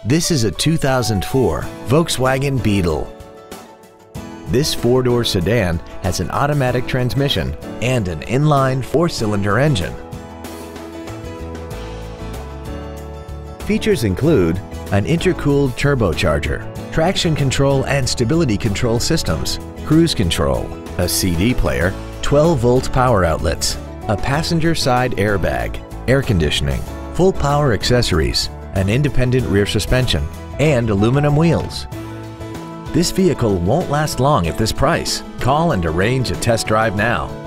This is a 2004 Volkswagen Beetle. This four-door sedan has an automatic transmission and an inline four-cylinder engine. Features include an intercooled turbocharger, traction control and stability control systems, cruise control, a CD player, 12-volt power outlets, a passenger side airbag, air conditioning, full power accessories, an independent rear suspension, and aluminum wheels. This vehicle won't last long at this price. Call and arrange a test drive now.